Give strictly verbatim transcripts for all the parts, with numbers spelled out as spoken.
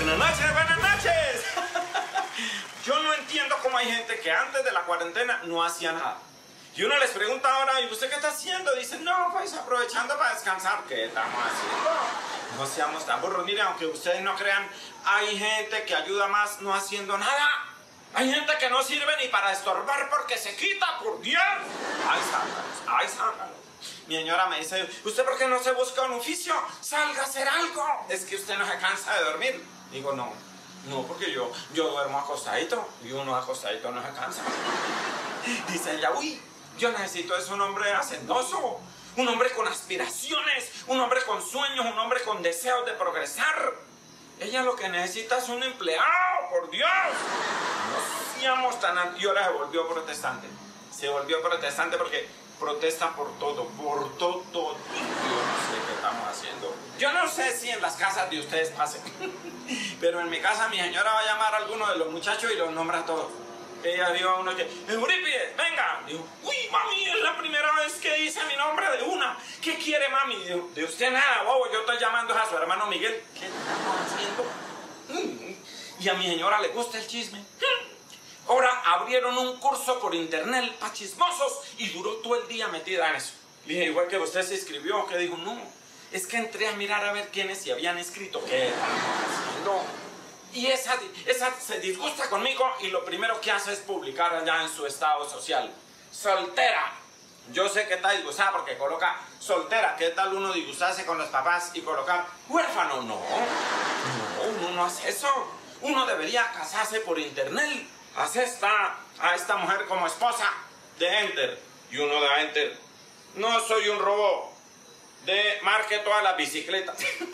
Buenas noches, buenas noches. Yo no entiendo cómo hay gente que antes de la cuarentena no hacía nada. Y uno les pregunta ahora, ¿y usted qué está haciendo? Dicen, no, pues aprovechando para descansar. ¿Qué estamos haciendo? No seamos tan burros. Miren, aunque ustedes no crean, hay gente que ayuda más no haciendo nada. Hay gente que no sirve ni para estorbar porque se quita, por Dios. Ay, zángalos, ay, zángalos. Mi señora me dice, ¿usted por qué no se busca un oficio? Salga a hacer algo. Es que usted no se cansa de dormir. Digo, no, no, porque yo, yo duermo acostadito y uno acostadito no se cansa. Dice ella, uy, yo necesito es un hombre hacendoso, un hombre con aspiraciones, un hombre con sueños, un hombre con deseos de progresar. Ella lo que necesita es un empleado, por Dios. No seamos tan... Y ahora se volvió protestante. Se volvió protestante porque protesta por todo, por todo. Yo no sé qué estamos haciendo. Yo no sé si en las casas de ustedes pasen. Pero en mi casa mi señora va a llamar a alguno de los muchachos y los nombra a todos. Ella dijo a uno que, Eurípides, venga. Digo, uy, mami, es la primera vez que dice mi nombre de una. ¿Qué quiere, mami? Digo, de usted nada, bobo, yo estoy llamando a su hermano Miguel. ¿Qué estamos haciendo? Mm. Y a mi señora le gusta el chisme. Mm. Ahora abrieron un curso por internet para chismosos y duró todo el día metida en eso. Le dije, igual que usted se inscribió, que dijo, no, es que entré a mirar a ver quiénes se habían inscrito. ¿Qué estamos haciendo? Y esa, esa se disgusta conmigo y lo primero que hace es publicar allá en su estado social. Soltera. Yo sé que está disgustada porque coloca soltera. ¿Qué tal uno disgustarse con los papás y colocar huérfano? No, no, uno no hace eso. Uno debería casarse por internet. Hace esta, a esta mujer como esposa de Enter. Y uno da Enter. No soy un robot. De marque todas las bicicletas.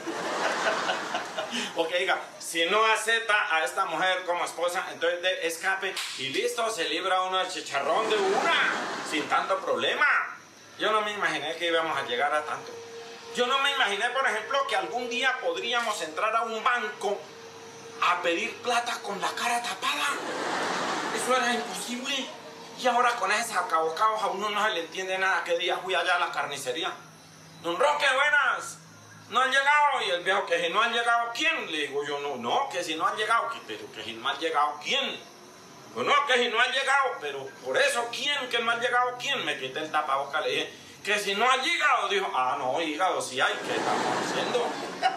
Ok, diga, si no acepta a esta mujer como esposa, entonces de escape y listo, se libra uno del chicharrón de una, sin tanto problema. Yo no me imaginé que íbamos a llegar a tanto. Yo no me imaginé, por ejemplo, que algún día podríamos entrar a un banco a pedir plata con la cara tapada. Eso era imposible. Y ahora con esa cabocaos a uno no se le entiende nada. ¿Qué día fui allá a la carnicería? Don Roque, buenas. No han llegado. Y el viejo, que si no han llegado, ¿quién? Le digo yo, no, no, que si no han llegado. Que, pero que si no han llegado, ¿quién? Pues no, que si no han llegado. Pero por eso, ¿quién? Que no han llegado, ¿quién? Me quité el tapabocas, le dije, que si no han llegado. Dijo, ah, no, hígado, sí hay. ¿Qué estamos haciendo?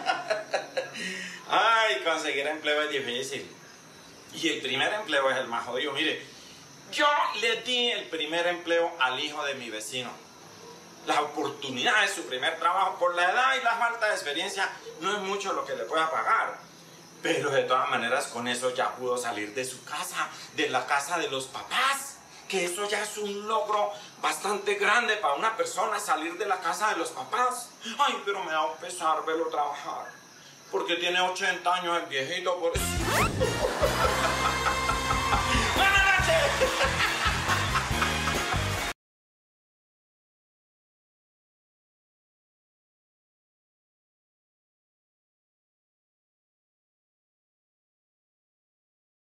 Ay, conseguir empleo es difícil. Y el primer empleo es el más jodido. Mire, yo le di el primer empleo al hijo de mi vecino. La oportunidad de su primer trabajo, por la edad y la falta de experiencia, no es mucho lo que le pueda pagar. Pero de todas maneras, con eso ya pudo salir de su casa, de la casa de los papás. Que eso ya es un logro bastante grande para una persona, salir de la casa de los papás. Ay, pero me da pesar verlo trabajar. Porque tiene ochenta años el viejito, por eso. ¡Buenas noches!